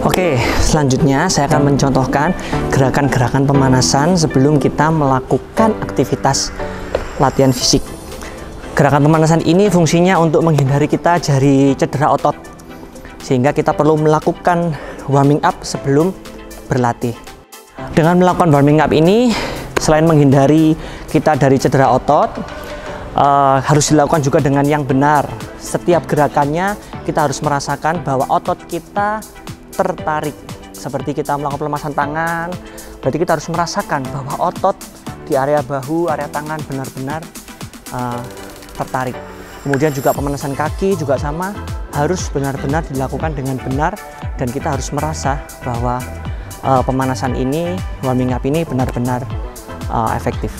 Oke, selanjutnya saya akan mencontohkan gerakan-gerakan pemanasan sebelum kita melakukan aktivitas latihan fisik. Gerakan pemanasan ini fungsinya untuk menghindari kita dari cedera otot, sehingga kita perlu melakukan warming up sebelum berlatih. Dengan melakukan warming up ini, selain menghindari kita dari cedera otot, harus dilakukan juga dengan yang benar. Setiap gerakannya kita harus merasakan bahwa otot kita tertarik. Seperti kita melakukan pelemasan tangan, berarti kita harus merasakan bahwa otot di area bahu, area tangan benar-benar tertarik. Kemudian juga pemanasan kaki juga sama, harus benar-benar dilakukan dengan benar, dan kita harus merasa bahwa pemanasan ini, warming up ini benar-benar efektif.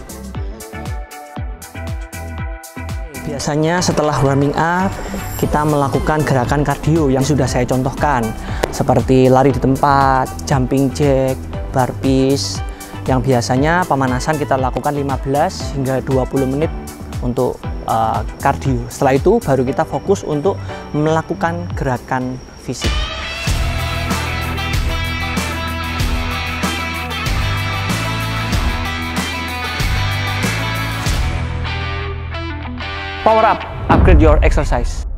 Biasanya setelah warming up, kita melakukan gerakan kardio yang sudah saya contohkan, seperti lari di tempat, jumping jack, burpees, yang biasanya pemanasan kita lakukan 15 hingga 20 menit untuk kardio. Setelah itu baru kita fokus untuk melakukan gerakan fisik. Power up, upgrade your exercise.